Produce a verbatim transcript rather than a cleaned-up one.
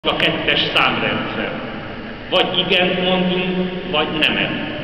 a kettes számrendszer. Vagy igent mondunk, vagy nemet.